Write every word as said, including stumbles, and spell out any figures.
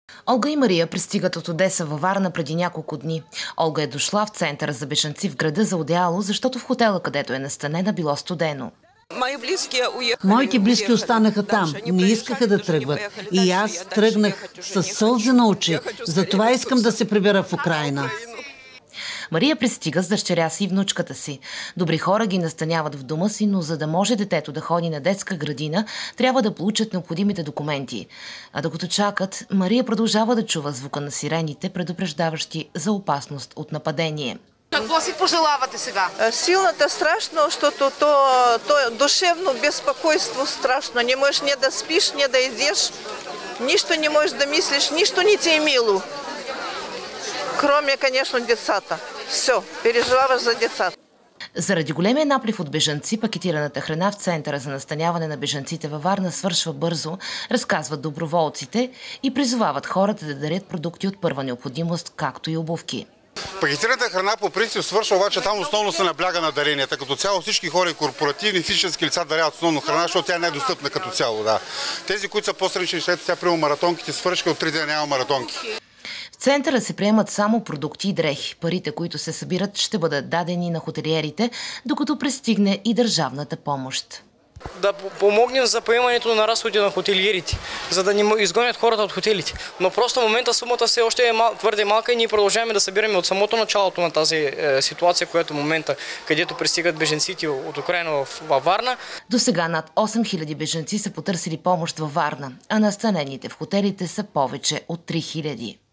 Олга и Мария пристигат от Одеса във Варна преди няколко дни. Олга е дошла в центъра за бежанци в града за одеяло, защото в хотела, където е настанена, било студено. Моите близки останаха там. Не искаха да тръгват. И аз тръгнах с сълзи на очи. Затова искам да се прибера в Украйна. Мария пристига с дъщеря си и внучката си. Добри хора ги настаняват в дома си, но за да може детето да ходи на детска градина, трябва да получат необходимите документи. А докато чакат, Мария продължава да чува звука на сирените, предупреждаващи за опасност от нападение. Какво си пожелавате сега? Силната страшно, защото то, то душевно безпокойство страшно. Не можеш не да спиш, не да идеш, нищо не можеш да мислиш, нищо не ти е мило. Кроме, конечно, децата. Все, переживаваш за децата. Заради големия наплив от бежанци, пакетираната храна в центъра за настаняване на бежанците във Варна свършва бързо, разказват доброволците и призовават хората да дарят продукти от първа необходимост, както и обувки. Пакетираната храна по принцип свършва, обаче там основно се набляга на даренията. Като цяло всички хора и корпоративни, физически лица даряват основно храна, защото тя е недостъпна като цяло. Да. Тези, които са по-сръчни, ето сега приема маратонките, свършиха от три дена няма маратонки. В центъра се приемат само продукти и дрехи. Парите, които се събират, ще бъдат дадени на хотелиерите, докато пристигне и държавната помощ. Да помогнем за поемането на разходи на хотелиерите, за да не изгонят хората от хотелите. Но просто в момента сумата все още е мал, твърде малка и ние продължаваме да събираме от самото началото на тази е, ситуация, която в момента, където пристигат беженците от Украйна в, във Варна. До сега над осем хиляди беженци са потърсили помощ във Варна, а настанените в хотелите са повече от три хиляди.